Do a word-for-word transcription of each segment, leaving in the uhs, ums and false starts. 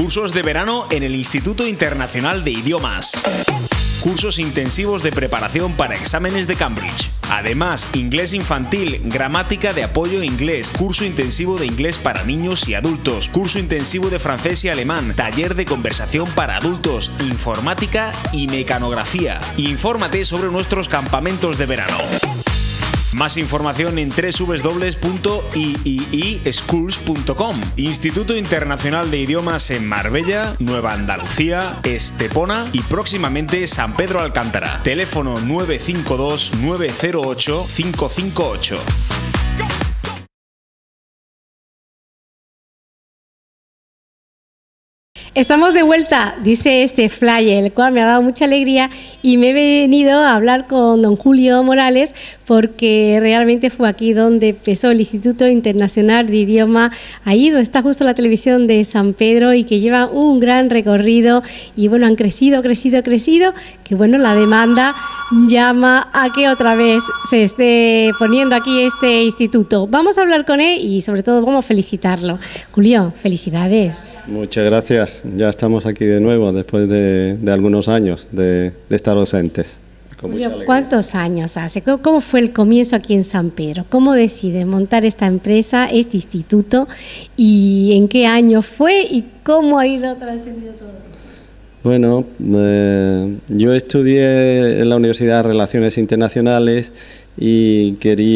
Cursos de verano en el Instituto Internacional de Idiomas. Cursos intensivos de preparación para exámenes de Cambridge. Además, inglés infantil, gramática de apoyo inglés, curso intensivo de inglés para niños y adultos, curso intensivo de francés y alemán, taller de conversación para adultos, informática y mecanografía. Infórmate sobre nuestros campamentos de verano. Más información en doble u doble u doble u punto i i i schools punto com. Instituto Internacional de Idiomas en Marbella, Nueva Andalucía, Estepona y próximamente San Pedro Alcántara. Teléfono nueve cinco dos nueve cero ocho cinco cinco ocho. Estamos de vuelta, dice este flyer, el cual me ha dado mucha alegría y me he venido a hablar con don Julio Morales porque realmente fue aquí donde empezó el Instituto Internacional de Idioma, ahí donde está justo la televisión de San Pedro y que lleva un gran recorrido y bueno, han crecido, crecido, crecido, que bueno, la demanda llama a que otra vez se esté poniendo aquí este instituto. Vamos a hablar con él y sobre todo vamos a felicitarlo. Julio, felicidades. Muchas gracias. Ya estamos aquí de nuevo después de, de algunos años de, de estar ausentes. Julio, ¿cuántos años hace? ¿Cómo fue el comienzo aquí en San Pedro? ¿Cómo decide montar esta empresa, este instituto? ¿Y en qué año fue? ¿Y cómo ha ido trascendiendo todo esto? Bueno, eh, yo estudié en la Universidad de Relaciones Internacionales y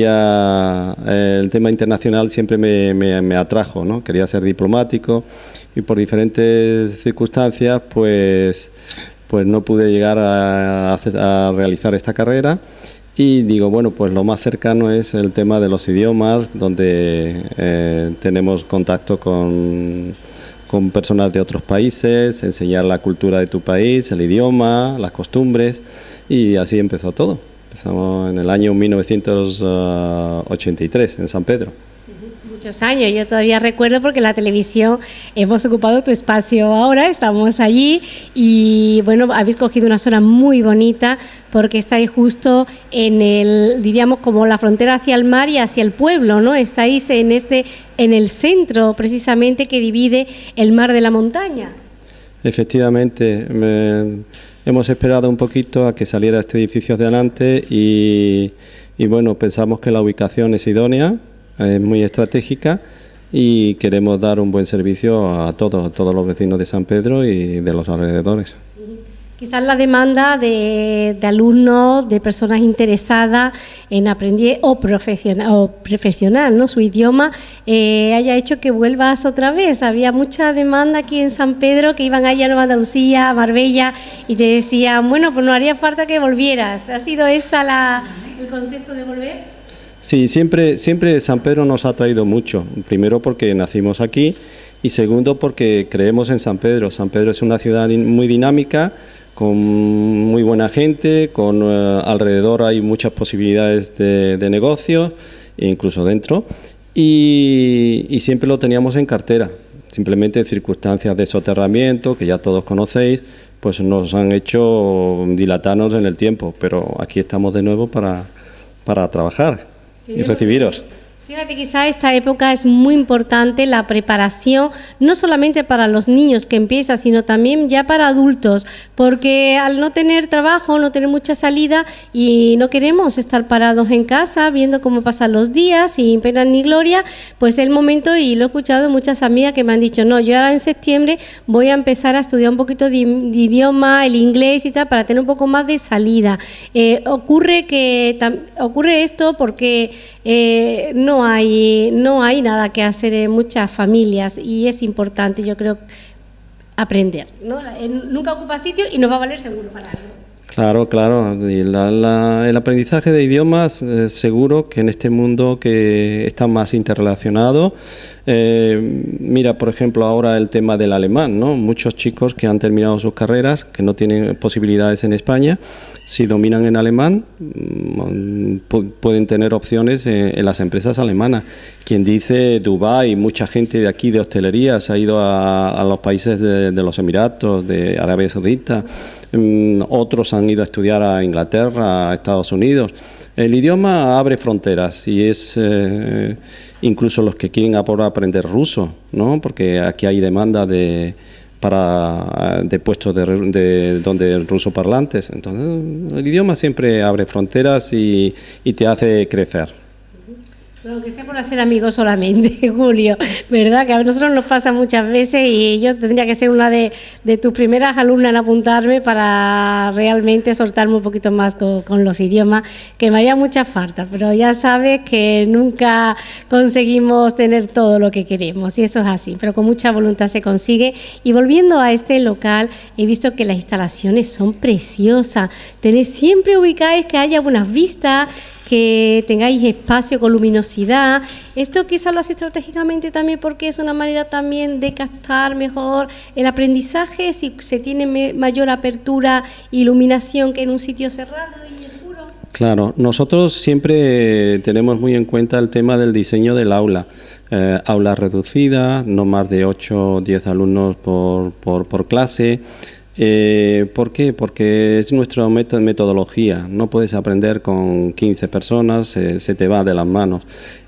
quería, eh, el tema internacional siempre me, me, me atrajo, ¿no? Quería ser diplomático y por diferentes circunstancias pues, pues no pude llegar a, a realizar esta carrera y digo, bueno, pues lo más cercano es el tema de los idiomas, donde eh, tenemos contacto con, con personas de otros países, enseñar la cultura de tu país, el idioma, las costumbres y así empezó todo. Empezamos en el año mil novecientos ochenta y tres en San Pedro. Muchos años, yo todavía recuerdo porque la televisión hemos ocupado tu espacio ahora, estamos allí y bueno, habéis cogido una zona muy bonita porque estáis justo en el, diríamos como la frontera hacia el mar y hacia el pueblo, ¿no? Estáis en este, en el centro precisamente que divide el mar de la montaña. Efectivamente, me, hemos esperado un poquito a que saliera este edificio de adelante y, y bueno, pensamos que la ubicación es idónea. Es muy estratégica y queremos dar un buen servicio a todos, todos los vecinos de San Pedro y de los alrededores. Quizás la demanda de, de alumnos, de personas interesadas en aprender o profesional, o profesional ¿no? su idioma, eh, haya hecho que vuelvas otra vez. Había mucha demanda aquí en San Pedro que iban allá a Nueva Andalucía, a Marbella y te decían, bueno, pues no haría falta que volvieras. ¿Ha sido esta la, el concepto de volver? Sí, siempre, siempre San Pedro nos ha traído mucho, primero porque nacimos aquí y segundo porque creemos en San Pedro. San Pedro es una ciudad muy dinámica, con muy buena gente, con uh, alrededor hay muchas posibilidades de, de negocio, incluso dentro, y, y siempre lo teníamos en cartera. Simplemente en circunstancias de soterramiento, que ya todos conocéis, pues nos han hecho dilatarnos en el tiempo, pero aquí estamos de nuevo para, para trabajar y recibiros. Fíjate, quizá esta época es muy importante la preparación, no solamente para los niños que empieza, sino también ya para adultos, porque al no tener trabajo, no tener mucha salida y no queremos estar parados en casa viendo cómo pasan los días sin pena ni gloria, pues es el momento, y lo he escuchado de muchas amigas que me han dicho, no, yo ahora en septiembre voy a empezar a estudiar un poquito de, de idioma, el inglés y tal, para tener un poco más de salida. Eh, ocurre que ocurre esto porque eh, no No hay, no hay nada que hacer en muchas familias y es importante, yo creo, aprender, ¿no? Nunca ocupa sitio y nos va a valer seguro para algo. Claro, claro. Y la, la, el aprendizaje de idiomas, eh, seguro que en este mundo que está más interrelacionado, eh, mira, por ejemplo, ahora el tema del alemán, ¿no? Muchos chicos que han terminado sus carreras, que no tienen posibilidades en España, si dominan en alemán, pu pueden tener opciones en, en las empresas alemanas. Quien dice Dubái, mucha gente de aquí de hostelería se ha ido a, a los países de, de los Emiratos, de Arabia Saudita, um, otros han ido a estudiar a Inglaterra, a Estados Unidos. El idioma abre fronteras y es eh, incluso los que quieren aprender ruso, ¿no? Porque aquí hay demanda de para de puestos de, de donde ruso parlantes. Entonces, el idioma siempre abre fronteras y, y te hace crecer. Pero que sea por hacer amigos solamente, Julio, ¿verdad? Que a nosotros nos pasa muchas veces y yo tendría que ser una de, de tus primeras alumnas en apuntarme para realmente soltarme un poquito más con, con los idiomas, que me haría mucha falta, pero ya sabes que nunca conseguimos tener todo lo que queremos y eso es así, pero con mucha voluntad se consigue. Y volviendo a este local, he visto que las instalaciones son preciosas, tenéis siempre ubicáis que haya buenas vistas, que tengáis espacio con luminosidad. Esto quizás lo hace estratégicamente también porque es una manera también de captar mejor el aprendizaje, si se tiene mayor apertura e iluminación que en un sitio cerrado y oscuro. Claro, nosotros siempre tenemos muy en cuenta el tema del diseño del aula. Eh, aula reducida, no más de ocho o diez alumnos por, por, por clase. Eh, ¿Por qué? Porque es nuestra metodología. No puedes aprender con quince personas, eh, se te va de las manos.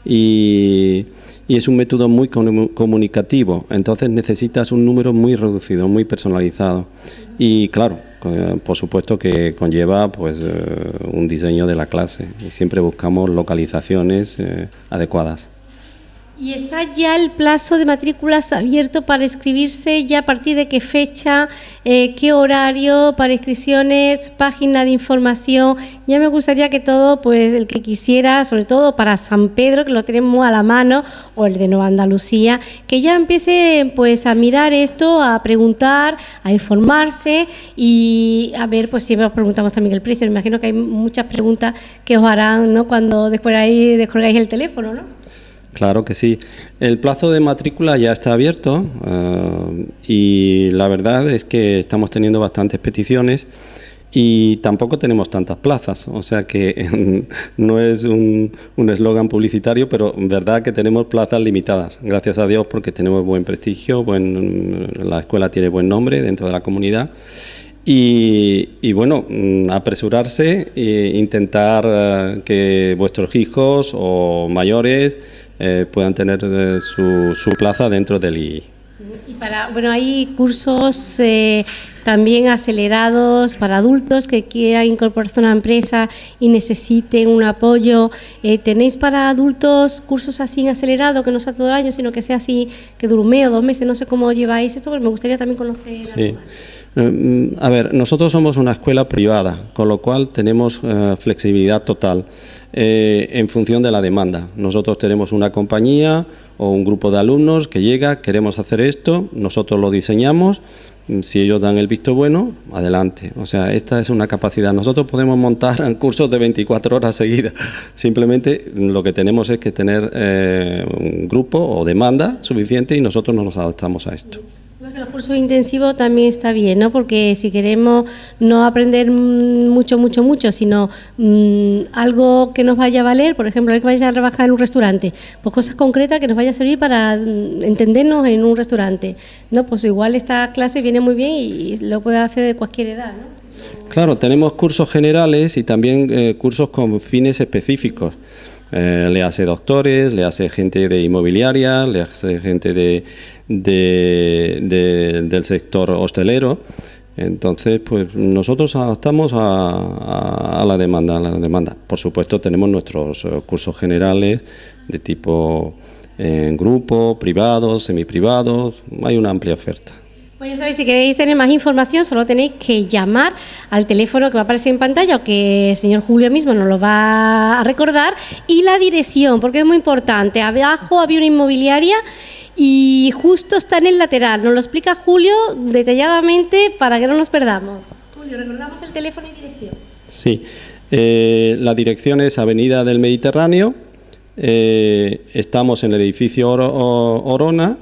Y, y es un método muy comunicativo, entonces necesitas un número muy reducido, muy personalizado. Y claro, por supuesto que conlleva pues un diseño de la clase y siempre buscamos localizaciones eh, adecuadas. ¿Y está ya el plazo de matrículas abierto para inscribirse? ¿Ya a partir de qué fecha? Eh, ¿Qué horario para inscripciones? ¿Página de información? Ya me gustaría que todo, pues el que quisiera, sobre todo para San Pedro, que lo tenemos a la mano, o el de Nueva Andalucía, que ya empiece pues a mirar esto, a preguntar, a informarse y a ver, pues siempre os preguntamos también el precio. Me imagino que hay muchas preguntas que os harán, ¿no?, cuando después ahí descolgáis el teléfono, ¿no? Claro que sí. El plazo de matrícula ya está abierto uh, y la verdad es que estamos teniendo bastantes peticiones y tampoco tenemos tantas plazas, o sea que no es un eslogan publicitario, pero en verdad que tenemos plazas limitadas, gracias a Dios, porque tenemos buen prestigio, buen, la escuela tiene buen nombre dentro de la comunidad. Y, y bueno, apresurarse e intentar uh, que vuestros hijos o mayores Eh, puedan tener eh, su, su plaza dentro del I I. Y para, bueno, hay cursos eh, también acelerados para adultos que quieran incorporarse a una empresa y necesiten un apoyo. Eh, ¿Tenéis para adultos cursos así acelerados, que no sea todo el año, sino que sea así, que dure un mes o dos meses? No sé cómo lleváis esto, pero me gustaría también conocer sí. algo más. A ver, nosotros somos una escuela privada, con lo cual tenemos uh, flexibilidad total eh, en función de la demanda. Nosotros tenemos una compañía o un grupo de alumnos que llega, queremos hacer esto, nosotros lo diseñamos, si ellos dan el visto bueno, adelante. O sea, esta es una capacidad. Nosotros podemos montar cursos de veinticuatro horas seguidas, simplemente lo que tenemos es que tener eh, un grupo o demanda suficiente y nosotros nos adaptamos a esto. Los cursos intensivos también está bien, ¿no? Porque si queremos no aprender mucho, mucho, mucho, sino mmm, algo que nos vaya a valer, por ejemplo, que vaya a trabajar en un restaurante, pues cosas concretas que nos vaya a servir para entendernos en un restaurante, ¿no? Pues igual esta clase viene muy bien y lo puede hacer de cualquier edad, ¿no? Claro, tenemos cursos generales y también eh, cursos con fines específicos. Eh, le hace doctores, le hace gente de inmobiliaria, le hace gente de, de, de, del sector hostelero. Entonces, pues nosotros adaptamos a, a, a la demanda, a la demanda. Por supuesto, tenemos nuestros cursos generales de tipo en grupo, privados, semiprivados. Hay una amplia oferta. Pues ya sabéis, si queréis tener más información, solo tenéis que llamar al teléfono que va a aparecer en pantalla o que el señor Julio mismo nos lo va a recordar, y la dirección, porque es muy importante. Abajo había una inmobiliaria y justo está en el lateral. Nos lo explica Julio detalladamente para que no nos perdamos. Julio, recordamos el teléfono y dirección. Sí, eh, la dirección es Avenida del Mediterráneo, eh, estamos en el edificio Or Or Orona,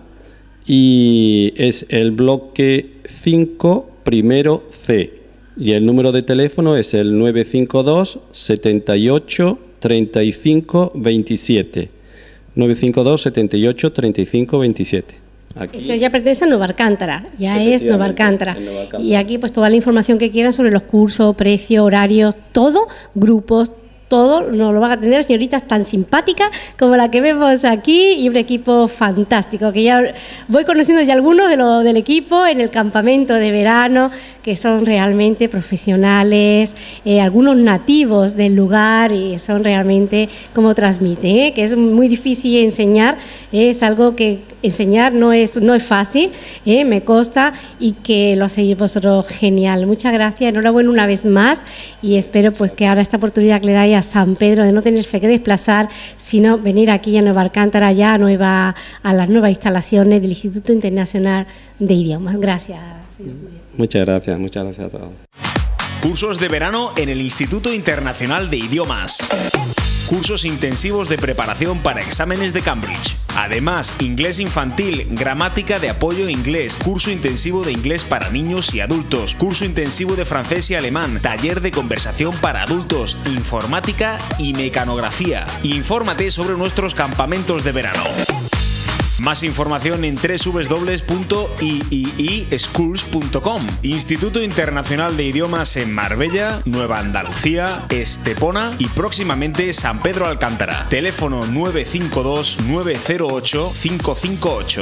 y es el bloque cinco, primero C, y el número de teléfono es el nueve cinco dos, setenta y ocho, treinta y cinco, veintisiete. nueve cinco dos, setenta y ocho, treinta y cinco, veintisiete. Aquí. Esto ya pertenece a Nueva Alcántara, ya es Nueva Alcántara. Nueva Alcántara. Y aquí pues toda la información que quieran sobre los cursos, precios, horarios, todo, grupos, todo nos lo van a atender señoritas tan simpáticas como la que vemos aquí y un equipo fantástico, que ya voy conociendo ya algunos de lo, del equipo en el campamento de verano, que son realmente profesionales, eh, algunos nativos del lugar y son realmente como transmiten, ¿eh? Que es muy difícil enseñar, ¿eh? Es algo que enseñar no es, no es fácil, ¿eh? Me consta, y que lo hacéis vosotros genial. Muchas gracias, enhorabuena una vez más y espero pues que ahora esta oportunidad que le dais a San Pedro de no tenerse que desplazar, sino venir aquí a Nueva Alcántara, ya a, nueva, a las nuevas instalaciones del Instituto Internacional de Idiomas. Gracias, señor Julio. Muchas gracias, muchas gracias a todos. Cursos de verano en el Instituto Internacional de Idiomas. Cursos intensivos de preparación para exámenes de Cambridge. Además, inglés infantil, gramática de apoyo inglés, curso intensivo de inglés para niños y adultos, curso intensivo de francés y alemán, taller de conversación para adultos, informática y mecanografía. Infórmate sobre nuestros campamentos de verano. Más información en doble u doble u doble u punto i i i schools punto com. Instituto Internacional de Idiomas en Marbella, Nueva Andalucía, Estepona y próximamente San Pedro Alcántara. Teléfono nueve cinco dos nueve cero ocho cinco cinco ocho.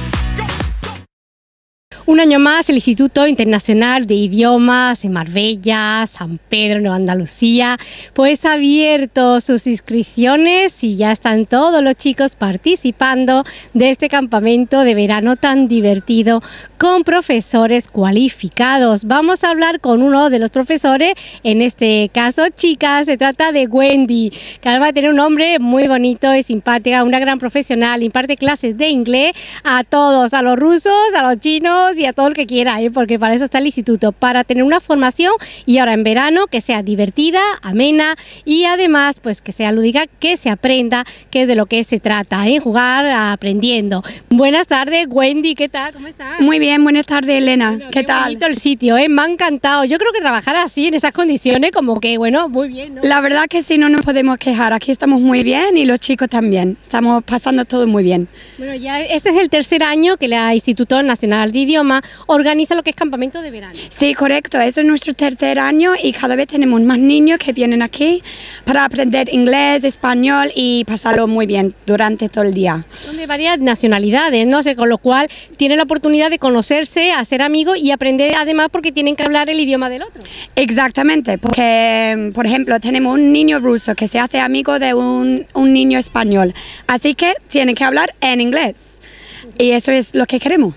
Un año más el Instituto Internacional de Idiomas en Marbella, San Pedro, Nueva Andalucía, pues ha abierto sus inscripciones y ya están todos los chicos participando de este campamento de verano tan divertido con profesores cualificados. Vamos a hablar con uno de los profesores, en este caso chicas, se trata de Wendy, que además de tener un nombre muy bonito y simpática, una gran profesional, imparte clases de inglés a todos, a los rusos, a los chinos y a todo el que quiera, ¿eh? Porque para eso está el instituto, para tener una formación y ahora en verano que sea divertida, amena y además pues que sea lúdica, que se aprenda, que es de lo que se trata, ¿eh? Jugar aprendiendo. Buenas tardes, Wendy, ¿qué tal? ¿Cómo estás? Muy bien, buenas tardes, Elena. Bueno, ¿Qué, qué tal? bonito el sitio, ¿eh? Me ha encantado. Yo creo que trabajar así, en esas condiciones, como que, bueno, muy bien, ¿no? La verdad que sí, no nos podemos quejar. Aquí estamos muy bien y los chicos también. Estamos pasando todo muy bien. Bueno, ya ese es el tercer año que el Instituto Nacional de Idiomas organiza lo que es campamento de verano. Sí, correcto. Eso es nuestro tercer año y cada vez tenemos más niños que vienen aquí para aprender inglés, español y pasarlo muy bien durante todo el día. Son de varias nacionalidades, no sé, con lo cual tienen la oportunidad de conocerse, hacer amigos y aprender además porque tienen que hablar el idioma del otro. Exactamente, porque por ejemplo tenemos un niño ruso que se hace amigo de un, un niño español, así que tienen que hablar en inglés y eso es lo que queremos.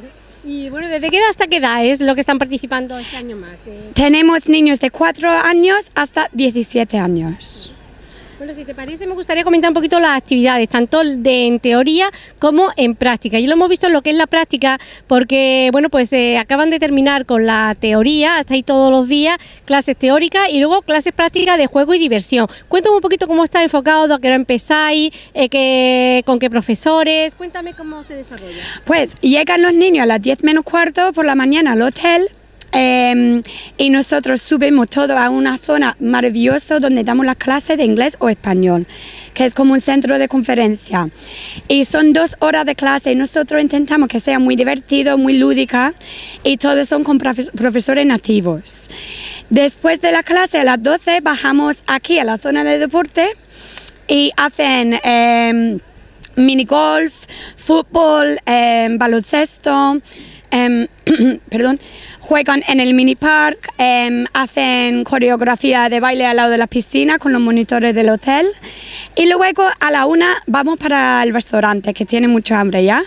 Y bueno, ¿desde qué edad hasta qué edad es lo que están participando este año más? De... Tenemos niños de cuatro años hasta diecisiete años. Bueno, si te parece, me gustaría comentar un poquito las actividades, tanto de en teoría como en práctica. Y lo hemos visto en lo que es la práctica, porque bueno, pues eh, acaban de terminar con la teoría, hasta ahí todos los días, clases teóricas y luego clases prácticas de juego y diversión. Cuéntame un poquito cómo está enfocado, a qué hora empezáis, eh, qué, con qué profesores, cuéntame cómo se desarrolla. Pues llegan los niños a las diez menos cuarto por la mañana al hotel. Eh, y nosotros subimos todo a una zona maravillosa donde damos las clases de inglés o español, que es como un centro de conferencia. Y son dos horas de clase y nosotros intentamos que sea muy divertido, muy lúdica y todos son con profesores nativos. Después de la clase a las doce bajamos aquí a la zona de deporte y hacen eh, minigolf, fútbol, eh, baloncesto, eh, perdón, juegan en el mini park, eh, hacen coreografía de baile al lado de la piscina con los monitores del hotel y luego a la una vamos para el restaurante que tiene mucha hambre ya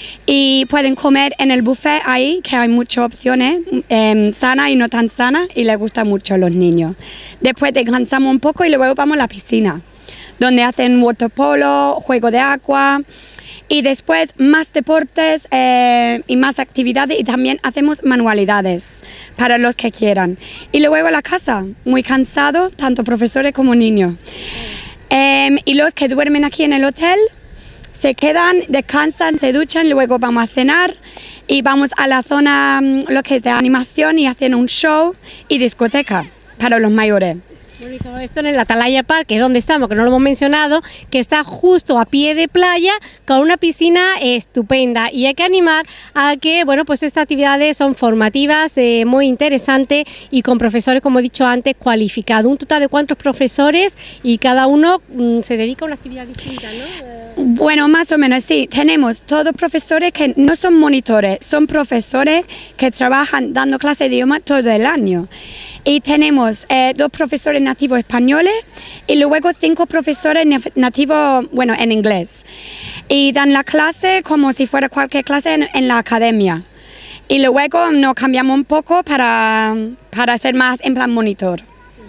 y pueden comer en el buffet ahí que hay muchas opciones, eh, sana y no tan sana y les gusta mucho a los niños. Después descansamos un poco y luego vamos a la piscina donde hacen waterpolo, juego de agua. Y después más deportes eh, y más actividades y también hacemos manualidades para los que quieran. Y luego a la casa, muy cansado, tanto profesores como niños. Eh, y los que duermen aquí en el hotel se quedan, descansan, se duchan, luego vamos a cenar y vamos a la zona, lo que es de animación y hacen un show y discoteca para los mayores. Bueno, y todo esto en el Atalaya Park, que es donde estamos, que no lo hemos mencionado, que está justo a pie de playa con una piscina estupenda, y hay que animar a que, bueno, pues estas actividades son formativas, eh, muy interesantes y con profesores, como he dicho antes, cualificados. Un total de cuántos profesores y cada uno mmm, se dedica a una actividad distinta, ¿no? Eh... Bueno, más o menos sí, tenemos todos profesores que no son monitores, son profesores que trabajan dando clases de idioma todo el año. Y tenemos eh, dos profesores nativos españoles y luego cinco profesores nativos, bueno, en inglés. Y dan la clase como si fuera cualquier clase en, en la academia. Y luego nos cambiamos un poco para, para ser más en plan monitor.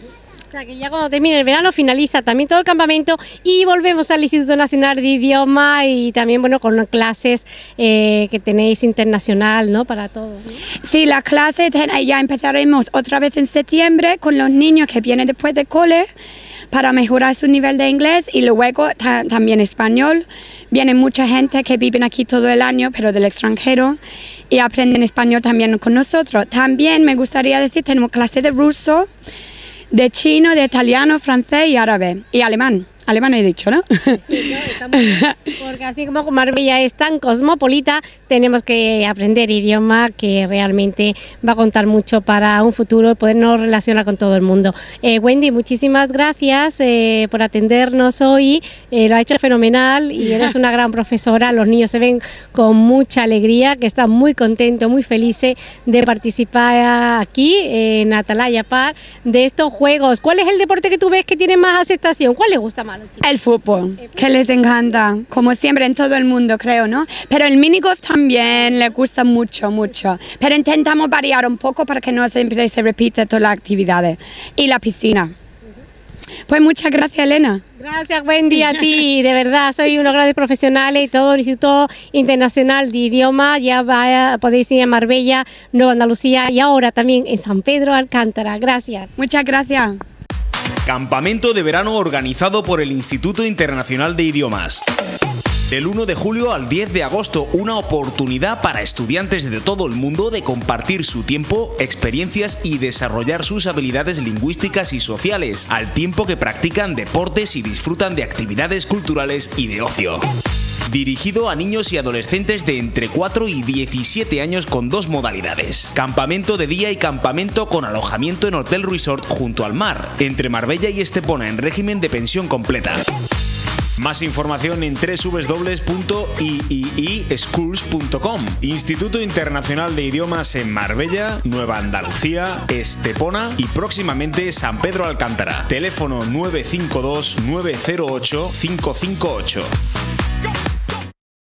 O sea, que ya cuando termine el verano finaliza también todo el campamento y volvemos al Instituto Nacional de Idioma y también, bueno, con clases eh, que tenéis internacional, ¿no? Para todos, ¿no? Sí, las clases ya empezaremos otra vez en septiembre con los niños que vienen después de cole para mejorar su nivel de inglés y luego ta también español. Viene mucha gente que vive aquí todo el año, pero del extranjero, y aprenden español también con nosotros. También me gustaría decir, tenemos clases de ruso, de chino, de italiano, francés y árabe. Y alemán. Alemán he dicho, ¿no? Sí, no, porque así como Marbella es tan cosmopolita, tenemos que aprender idioma que realmente va a contar mucho para un futuro y podernos relacionar con todo el mundo. Eh, Wendy, muchísimas gracias eh, por atendernos hoy, eh, lo ha hecho fenomenal y eres una gran profesora. Los niños se ven con mucha alegría, que están muy contentos, muy felices de participar aquí en Atalaya Park de estos juegos. ¿Cuál es el deporte que tú ves que tiene más aceptación? ¿Cuál les gusta más? El fútbol, que les encanta, como siempre en todo el mundo, creo, ¿no? Pero el minigolf también les gusta mucho, mucho. Pero intentamos variar un poco para que no siempre se repita todas las actividades. Y la piscina. Pues muchas gracias, Elena. Gracias, Wendy, a ti. De verdad, soy unos grandes profesionales y todo el Instituto Internacional de Idioma. Ya va, podéis ir a Marbella, Nueva Andalucía y ahora también en San Pedro Alcántara. Gracias. Muchas gracias. Campamento de verano organizado por el Instituto Internacional de Idiomas. Del uno de julio al diez de agosto, una oportunidad para estudiantes de todo el mundo de compartir su tiempo, experiencias y desarrollar sus habilidades lingüísticas y sociales, al tiempo que practican deportes y disfrutan de actividades culturales y de ocio. Dirigido a niños y adolescentes de entre cuatro y diecisiete años con dos modalidades: campamento de día y campamento con alojamiento en hotel resort junto al mar, entre Marbella y Estepona en régimen de pensión completa. Más información en doble u doble u doble u punto i i i schools punto com. Instituto Internacional de Idiomas en Marbella, Nueva Andalucía, Estepona y próximamente San Pedro Alcántara. Teléfono nueve cinco dos nueve cero ocho cinco cinco ocho.